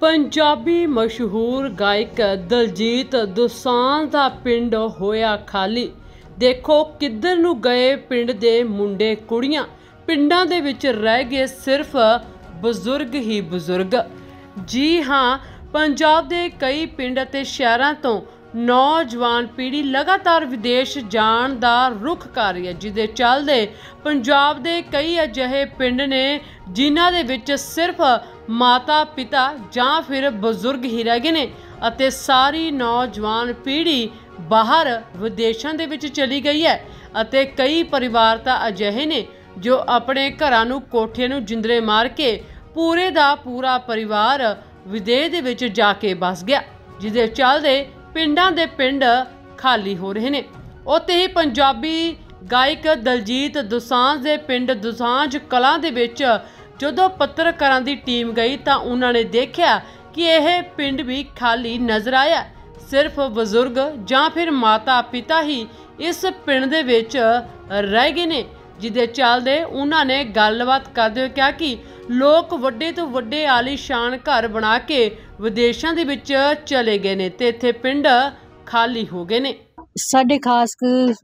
पंजाबी मशहूर गायक दलजीत दोसांझ दा पिंड होया खाली। देखो किधर नूं गए पिंड दे मुंडे कुड़ियां। पिंडां दे विच रह गए सिर्फ बजुर्ग ही बजुर्ग। जी हाँ, पंजाब दे कई पिंड ते शहरां तों नौजवान पीढ़ी लगातार विदेश जाण दा रुख कर रही है, जिहदे चलदे पंजाब दे कई अजिहे पिंड ने जिन्हां दे विच सिर्फ माता पिता जां फिर बजुर्ग ही रह गए ने अते सारी नौजवान पीढ़ी बाहर विदेशों दे विच चली गई है। अते कई परिवार तां अजिहे ने जो अपने घरां नूं कोठियां नूं जिंदरे मार के पूरे दा पूरा परिवार विदेश दे विच जाके बस गया, जिहदे चलदे पिंडां दे पिंड खाली हो रहे ने। उत्ते ही पंजाबी गायक दलजीत दोसांझ दे पिंड दोसांझ कलां दे विच ਜਦੋਂ पत्रकारां दी टीम गई तो उन्होंने देखा कि यह पिंड भी खाली नज़र आया। सिर्फ बजुर्ग जां फिर माता पिता ही इस पिंड दे विच रह गए ने, जिहदे चलदे उन्होंने गलबात करदे होए कहा कि लोग वड्डे तो वड्डे आलीशान घर बना के विदेशों दे विच चले गए ने ते इत्थे पिंड खाली हो गए ने। साडे खास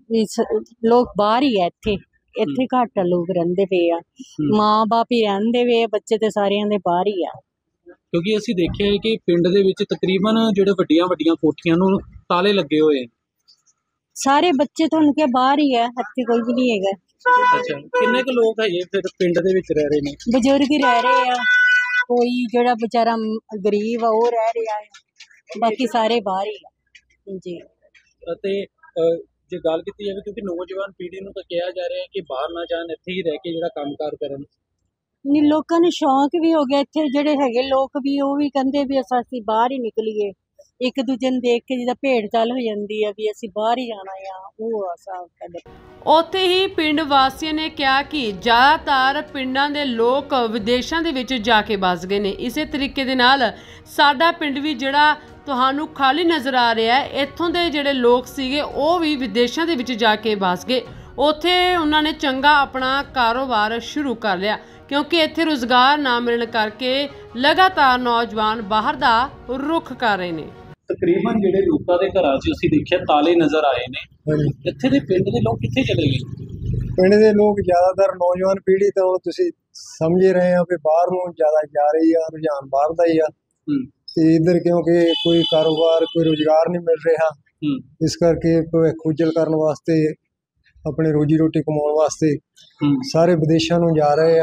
लोग बाहर ही है, इत्थे घट लोग रहिंदे पे आ, माँ बाप ही रहिंदे वे, बच्चे ते सारियां दे बाहर ही आ। क्योंकि ਅਸੀਂ ਦੇਖਿਆ ਹੈ ਕਿ ਪਿੰਡ ਦੇ ਵਿੱਚ ਤਕਰੀਬਨ ਜਿਹੜੇ ਵੱਡੀਆਂ ਕੋਠੀਆਂ ਨੂੰ ਤਾਲੇ ਲੱਗੇ ਹੋਏ। ਸਾਰੇ ਬੱਚੇ ਤੁਹਾਨੂੰ ਕਿ ਬਾਹਰ ਹੀ ਹੈ, ਇੱਥੇ ਕੋਈ ਵੀ ਨਹੀਂ ਹੈਗਾ। ਅੱਛਾ, ਕਿੰਨੇ ਕੁ ਲੋਕ ਹੈਗੇ ਫਿਰ ਪਿੰਡ ਦੇ ਵਿੱਚ ਰਹਿ ਰਹੇ ਨੇ? ਬਜ਼ੁਰਗ ਹੀ ਰਹਿ ਰਹੇ ਆ, ਕੋਈ ਜਿਹੜਾ ਵਿਚਾਰਾ ਗਰੀਬ ਆ ਉਹ ਰਹਿ ਰਿਹਾ ਹੈ, ਬਾਕੀ ਸਾਰੇ ਬਾਹਰ ਹੀ ਆ ਜੀ। ਅਤੇ ਜੇ ਗੱਲ ਕੀਤੀ ਜਾਵੇ ਕਿਉਂਕਿ ਨੌਜਵਾਨ ਪੀੜ੍ਹੀ ਨੂੰ ਤਾਂ ਕਿਹਾ ਜਾ ਰਿਹਾ ਹੈ ਕਿ ਬਾਹਰ ਨਾ ਜਾਣ, ਇੱਥੇ ਹੀ ਰਹਿ ਕੇ ਜਿਹੜਾ ਕੰਮਕਾਰ ਕਰਨ। ਨਹੀਂ, ਲੋਕਾਂ ਨੂੰ ਸ਼ੌਂਕ ਵੀ ਹੋ ਗਿਆ, ਇੱਥੇ ਜਿਹੜੇ ਹੈਗੇ ਲੋਕ ਵੀ ਉਹ ਵੀ ਕਹਿੰਦੇ ਵੀ ਅਸੀਂ ਬਾਹਰ ਹੀ ਨਿਕਲੀਏ, ਇੱਕ ਦੂਜੇ ਨੂੰ ਦੇਖ ਕੇ ਜਿਹਦਾ ਭੇਡ ਚਾਲ ਹੋ ਜਾਂਦੀ ਆ ਵੀ ਅਸੀਂ ਬਾਹਰ ਹੀ ਜਾਣਾ ਆ, ਉਹ ਹਿਸਾਬ ਸਾਡੇ। ਉੱਥੇ ਹੀ ਪਿੰਡ ਵਾਸੀਆਂ ਨੇ ਕਿਹਾ ਕਿ ਜ਼ਿਆਦਾਤਰ ਪਿੰਡਾਂ ਦੇ ਲੋਕ ਵਿਦੇਸ਼ਾਂ ਦੇ ਵਿੱਚ ਜਾ ਕੇ ਵੱਸ ਗਏ ਨੇ। ਇਸੇ ਤਰੀਕੇ ਦੇ ਨਾਲ ਸਾਡਾ ਪਿੰਡ ਵੀ ਜਿਹੜਾ ਤੁਹਾਨੂੰ ਖਾਲੀ ਨਜ਼ਰ ਆ ਰਿਹਾ ਹੈ, ਇੱਥੋਂ ਦੇ ਜਿਹੜੇ ਲੋਕ ਸੀਗੇ ਉਹ ਵੀ ਵਿਦੇਸ਼ਾਂ ਦੇ ਵਿੱਚ ਜਾ ਕੇ ਵੱਸ ਗਏ। ਉੱਥੇ ਉਹਨਾਂ ਨੇ ਚੰਗਾ ਆਪਣਾ ਕਾਰੋਬਾਰ ਸ਼ੁਰੂ ਕਰ ਲਿਆ, ਕਿਉਂਕਿ ਇੱਥੇ ਰੁਜ਼ਗਾਰ ਨਾ ਮਿਲਣ ਕਰਕੇ ਲਗਾਤਾਰ ਨੌਜਵਾਨ ਬਾਹਰ ਦਾ ਰੁਖ ਕਰ ਰਹੇ ਨੇ। ਤਕਰੀਬਨ ਜਿਹੜੇ ਲੋਕਾਂ ਦੇ ਘਰਾਂ 'ਚ ਅਸੀਂ ਦੇਖਿਆ ਤਾਲੇ ਨਜ਼ਰ ਆਏ ਨੇ, ਇੱਥੇ ਦੇ ਪਿੰਡ ਦੇ ਲੋਕ ਕਿੱਥੇ ਚਲੇ ਗਏ? ਪਿੰਡ ਦੇ ਲੋਕ ਜ਼ਿਆਦਾਤਰ ਨੌਜਵਾਨ ਪੀੜ੍ਹੀ ਤਾਂ ਤੁਸੀਂ ਸਮਝ ਰਹੇ ਹੋ ਕਿ ਬਾਹਰ ਨੂੰ ਜ਼ਿਆਦਾ ਜਾ ਰਹੀ ਆ, ਰੁਝਾਨ ਬਾਹਰ ਦਾ ਹੀ ਆ। ਤੇ ਇੱਧਰ ਕਿਉਂਕਿ ਕੋਈ ਕਾਰੋਬਾਰ ਕੋਈ ਰੁਜ਼ਗਾਰ ਨਹੀਂ ਮਿਲ ਰਿਹਾ, ਇਸ ਕਰਕੇ ਭਵਿੱਖ ਉਜਲ ਕਰਨ ਵਾਸਤੇ ਆਪਣੇ ਰੋਜੀ ਰੋਟੀ ਕਮਾਉਣ ਵਾਸਤੇ ਸਾਰੇ ਵਿਦੇਸ਼ਾਂ ਨੂੰ ਜਾ ਰਹੇ ਆ।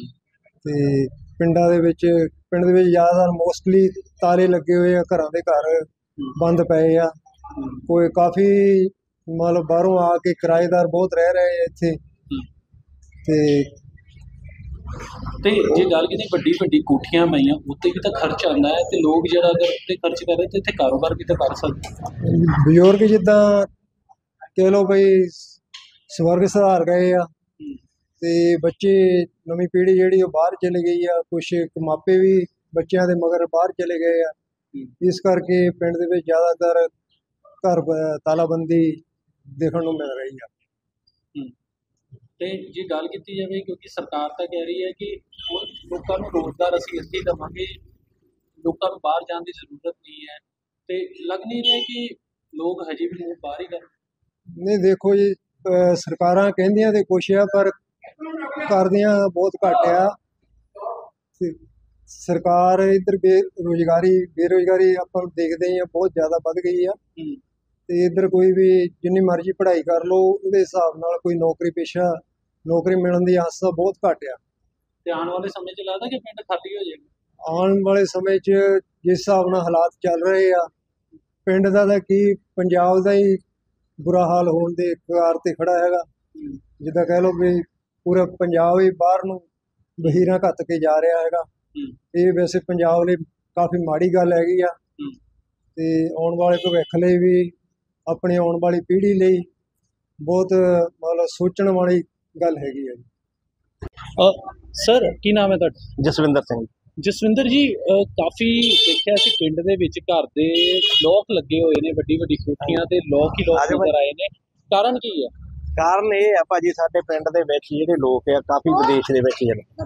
ਤੇ ਪਿੰਡ ਦੇ ਵਿੱਚ ਜ਼ਿਆਦਾਤਰ ਮੋਸਟਲੀ ਤਾਲੇ ਲੱਗੇ ਹੋਏ ਆ, ਘਰਾਂ ਦੇ ਘਰ ਬੰਦ ਪਏ ਆ। ਕੋਈ ਕਾਫੀ ਮਤਲਬ ਬਾਹਰੋਂ ਆ ਕੇ ਕਿਰਾਏਦਾਰ ਬਹੁਤ ਰਹਿ ਰਹੇ ਆ ਇੱਥੇ। ਤੇ ਜੇ ਗੱਲ ਕੀਤੀ ਵੱਡੀ ਕੋਠੀਆਂ ਪਈਆਂ ਉੱਤੇ ਵੀ ਤਾਂ ਖਰਚ ਆਉਂਦਾ ਹੈ, ਤੇ ਲੋਕ ਜਿਹੜਾ ਅਗਰ ਉੱਤੇ ਖਰਚ ਕਰ ਰਹੇ ਤੇ ਇੱਥੇ ਕਾਰੋਬਾਰ ਵੀ ਤਾਂ ਕਰ ਸਕਦੇ। ਬਜ਼ੁਰਗ ਜਿੱਦਾਂ ਕਹਿ ਲਓ ਬਈ ਸਵਰਗ ਸੁਧਾਰ ਗਏ ਆ, ਤੇ ਬੱਚੇ ਨਵੀਂ ਪੀੜ੍ਹੀ ਜਿਹੜੀ ਉਹ ਬਾਹਰ ਚਲੇ ਗਈ ਆ, ਕੁਛ ਮਾਪੇ ਵੀ ਬੱਚਿਆਂ ਦੇ ਮਗਰ ਬਾਹਰ ਚਲੇ ਗਏ ਆ। ਇਸ ਕਰਕੇ ਪਿੰਡ ਦੇ ਵਿੱਚ ਜ਼ਿਆਦਾਤਰ ਘਰ ਤਾਲਾਬੰਦੀ ਦੇਖਣ ਨੂੰ ਮਿਲ ਰਹੀ ਆ। ਤੇ ਜੇ ਗੱਲ ਕੀਤੀ ਜਾਵੇ ਕਿਉਂਕਿ ਸਰਕਾਰ ਤਾਂ ਕਹਿ ਰਹੀ ਹੈ ਕਿ ਹੁਣ ਲੋਕਾਂ ਨੂੰ ਰੋਜ਼ਗਾਰ ਅਸੀਂ ਇੱਥੇ ਦੇਵਾਂਗੇ, ਲੋਕਾਂ ਨੂੰ ਬਾਹਰ ਜਾਣ ਦੀ ਜ਼ਰੂਰਤ ਨਹੀਂ ਹੈ, ਤੇ ਲੱਗ ਨਹੀਂ ਰਿਹਾ ਕਿ ਲੋਕ ਹਜੇ ਵੀ ਬਾਹਰ ਹੀ ਕਰਨ। ਨਹੀਂ, ਦੇਖੋ ਜੀ, ਸਰਕਾਰਾਂ ਕਹਿੰਦੀਆਂ ਤੇ ਕੁਛ ਆ ਪਰ ਕਰਦੀਆਂ ਬਹੁਤ ਘੱਟ ਆ। ਸਰਕਾਰ ਇੱਧਰ ਬੇਰੁਜ਼ਗਾਰੀ ਆਪਾਂ ਦੇਖਦੇ ਹੀ ਆ ਬਹੁਤ ਜ਼ਿਆਦਾ ਵੱਧ ਗਈ ਆ। ਤੇ ਇੱਧਰ ਕੋਈ ਵੀ ਜਿੰਨੀ ਮਰਜ਼ੀ ਪੜ੍ਹਾਈ ਕਰ ਲਓ, ਉਹਦੇ ਹਿਸਾਬ ਨਾਲ ਕੋਈ ਨੌਕਰੀ ਮਿਲਣ ਦੀ ਆਸ ਤਾਂ ਬਹੁਤ ਘੱਟ ਆ। ਤੇ ਆਉਣ ਵਾਲੇ ਸਮੇਂ 'ਚ ਲੱਗਦਾ ਕਿ ਪਿੰਡ ਖਾਲੀ ਹੋ ਜਾਏਗਾ? ਆਉਣ ਵਾਲੇ ਸਮੇਂ 'ਚ ਜਿਸ ਹਿਸਾਬ ਨਾਲ ਹਾਲਾਤ ਚੱਲ ਰਹੇ ਆ, ਪਿੰਡ ਦਾ ਤਾਂ ਕੀ ਪੰਜਾਬ ਦਾ ਹੀ ਬੁਰਾ ਹਾਲ ਹੋਣ ਦੇ ਕਗਾਰ 'ਤੇ ਖੜਾ ਹੈਗਾ। ਜਿੱਦਾਂ ਕਹਿ ਲਓ ਵੀ ਪੂਰਾ ਪੰਜਾਬ ਹੀ ਬਾਹਰ ਨੂੰ ਵਹੀਰਾਂ ਘੱਤ ਕੇ ਜਾ ਰਿਹਾ ਹੈਗਾ। ਇਹ ਵੈਸੇ ਪੰਜਾਬ ਲਈ ਕਾਫੀ ਮਾੜੀ ਗੱਲ ਹੈਗੀ ਆ, ਤੇ ਆਉਣ ਵਾਲੇ ਭਵਿੱਖ ਲਈ ਵੀ ਆਪਣੀ ਆਉਣ ਵਾਲੀ ਪੀੜ੍ਹੀ ਲਈ ਬਹੁਤ ਮਤਲਬ ਸੋਚਣ ਵਾਲੀ ਗੱਲ ਹੈਗੀ ਹੈ ਜੀ। ਸਰ ਕੀ ਨਾਮ ਹੈ ਤੁਹਾਡਾ? ਜਸਵਿੰਦਰ ਸਿੰਘ। ਜਸਵਿੰਦਰ ਜੀ, ਕਾਫੀ ਦੇਖਿਆ ਸੀ ਪਿੰਡ ਦੇ ਵਿੱਚ ਘਰ ਦੇ ਲੋਕ ਲੱਗੇ ਹੋਏ ਨੇ, ਵੱਡੀ ਕੋਠੀਆਂ ਤੇ ਲੋਕ ਨਜ਼ਰ ਆਏ ਨੇ, ਕਾਰਨ ਕੀ ਹੈ? ਕਾਰਨ ਇਹ ਹੈ ਭਾਜੀ, ਸਾਡੇ ਪਿੰਡ ਦੇ ਵਿੱਚ ਜਿਹੜੇ ਲੋਕ ਆ ਕਾਫੀ ਵਿਦੇਸ਼ ਦੇ ਵਿੱਚ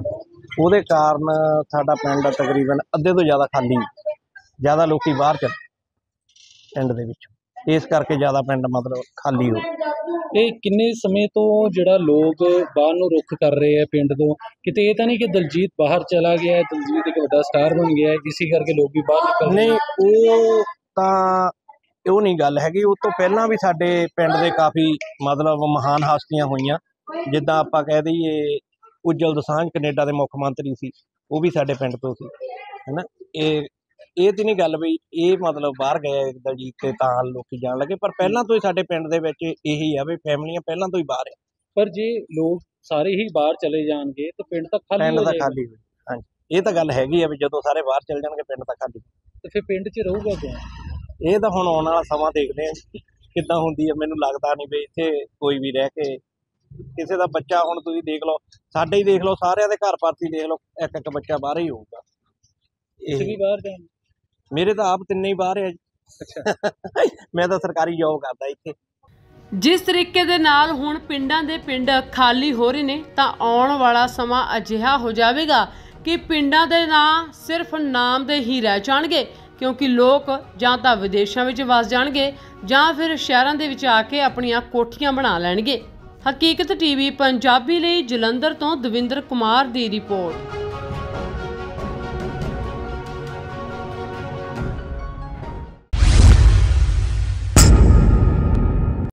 ਉਹਦੇ ਕਾਰਨ ਸਾਡਾ ਪਿੰਡ ਤਕਰੀਬਨ ਅੱਧੇ ਤੋਂ ਜ਼ਿਆਦਾ ਖਾਲੀ, ਜ਼ਿਆਦਾ ਲੋਕੀ ਬਾਹਰ ਚਲੇ ਪਿੰਡ ਦੇ ਵਿੱਚ, ਇਸ ਕਰਕੇ ਜ਼ਿਆਦਾ ਪਿੰਡ ਮਤਲਬ ਖਾਲੀ ਹੋ ਗਿਆ। ਇਹ ਕਿੰਨੇ ਸਮੇਂ ਤੋਂ ਜਿਹੜਾ ਲੋਕ ਬਾਹਰ ਨੂੰ ਰੁੱਖ ਕਰ ਰਹੇ ਆ ਪਿੰਡ ਤੋਂ? ਕਿਤੇ ਇਹ ਤਾਂ ਨਹੀਂ ਕਿ ਦਲਜੀਤ ਬਾਹਰ ਚਲਾ ਗਿਆ ਹੈ, ਦਲਜੀਤ ਇੱਕ ਵੱਡਾ ਸਟਾਰ ਬਣ ਗਿਆ ਹੈ, ਇਸੇ ਕਰਕੇ ਲੋਕ ਵੀ ਬਾਹਰ ਨਿਕਲ ਰਹੇ? ਨਹੀਂ, ਉਹ ਤਾਂ ਉਹ ਨਹੀਂ ਗੱਲ ਹੈਗੀ। ਉਹ ਤੋਂ ਪਹਿਲਾਂ ਵੀ ਸਾਡੇ ਪਿੰਡ ਦੇ ਕਾਫੀ ਮਤਲਬ ਮਹਾਨ ਹਸਤੀਆਂ ਹੋਈਆਂ, ਜਿੱਦਾਂ ਆਪਾਂ ਕਹਿ ਦਈਏ ਉੱਜਲ ਦੋਸਾਂਝ ਕੈਨੇਡਾ ਦੇ ਮੁੱਖ ਮੰਤਰੀ ਸੀ, ਉਹ ਵੀ ਸਾਡੇ ਪਿੰਡ ਤੋਂ ਸੀ, ਹੈ ਨਾ। ਇਹ ਤਾਂ ਨਹੀਂ ਗੱਲ ਵੀ ਇਹ ਮਤਲਬ ਬਾਹਰ ਗਏ ਦਲਜੀਤ ਤੇ ਤਾਂ ਲੋਕੀ ਜਾਣ ਲੱਗੇ, ਪਰ ਪਹਿਲਾਂ ਤੋਂ ਹੀ ਸਾਡੇ ਪਿੰਡ ਦੇ ਵਿੱਚ ਇਹੀ ਆ ਵੀ ਫੈਮਲੀਆਂ ਪਹਿਲਾਂ ਤੋਂ ਹੀ ਬਾਹਰ ਆ। ਪਰ ਜੇ ਲੋਕ ਸਾਰੇ ਹੀ ਬਾਹਰ ਚਲੇ ਜਾਣਗੇ ਤਾਂ ਪਿੰਡ ਤਾਂ ਖਾਲੀ ਹੋ ਜਾਏਗਾ। ਖਾਲੀ ਹੋ, ਹਾਂਜੀ, ਇਹ ਤਾਂ ਗੱਲ ਹੈਗੀ ਆ ਵੀ ਜਦੋਂ ਸਾਰੇ ਬਾਹਰ ਚਲੇ ਜਾਣਗੇ ਪਿੰਡ ਤਾਂ ਖਾਲੀ। ਤੇ ਫਿਰ ਪਿੰਡ 'ਚ ਰਹੂਗਾ ਕੌਣ? ਇਹ ਤਾਂ ਹੁਣ ਆਉਣ ਵਾਲਾ ਸਮਾਂ ਦੇਖਦੇ ਆ ਕਿੱਦਾਂ ਹੁੰਦੀ ਹੈ। ਮੈਨੂੰ ਲੱਗਦਾ ਨਹੀਂ ਵੀ ਇੱਥੇ ਕੋਈ ਵੀ ਰਹਿ ਕੇ ਕਿਸੇ ਦਾ ਬੱਚਾ, ਹੁਣ ਤੁਸੀਂ ਦੇਖ ਲਓ, ਸਾਡੇ ਹੀ ਦੇਖ ਲਓ, ਸਾਰਿਆਂ ਦੇ ਘਰ ਪਾਰਟੀ ਦੇਖ ਲਓ, ਇੱਕ ਇੱਕ ਬੱਚਾ ਬਾਹਰ ਹੀ ਹੋਊਗਾ। ਤੁਸੀਂ ਵੀ ਬਾਹਰ ਜਾਣਾ? ਮੇਰੇ ਤਾਂ ਆਪ ਤਿੰਨੇ ਹੀ ਬਾਹਰ ਆ ਜੀ। ਅੱਛਾ ਮੈਂ ਤਾਂ ਸਰਕਾਰੀ ਜੋਬ ਕਰਦਾ ਇੱਥੇ। ਜਿਸ ਤਰੀਕੇ ਦੇ ਨਾਲ ਹੁਣ ਪਿੰਡਾਂ ਦੇ ਪਿੰਡ ਖਾਲੀ ਹੋ ਰਹੇ ਨੇ, ਤਾਂ ਆਉਣ ਵਾਲਾ ਸਮਾਂ ਅਜਿਹਾ ਹੋ ਜਾਵੇਗਾ ਕਿ ਪਿੰਡਾਂ ਦੇ ਨਾਂ ਸਿਰਫ ਨਾਮ ਦੇ ਹੀ ਰਹਿ ਜਾਣਗੇ, ਕਿਉਂਕਿ ਲੋਕ ਜਾਂ ਤਾਂ ਵਿਦੇਸ਼ਾਂ ਵਿੱਚ ਵਸ ਜਾਣਗੇ ਜਾਂ ਫਿਰ ਸ਼ਹਿਰਾਂ ਦੇ ਵਿੱਚ ਆ ਕੇ ਆਪਣੀਆਂ ਕੋਠੀਆਂ ਬਣਾ ਲੈਣਗੇ। ਹਕੀਕਤ ਟੀਵੀ ਪੰਜਾਬੀ ਲਈ ਜਲੰਧਰ ਤੋਂ ਦਵਿੰਦਰ ਕੁਮਾਰ ਦੀ ਰਿਪੋਰਟ।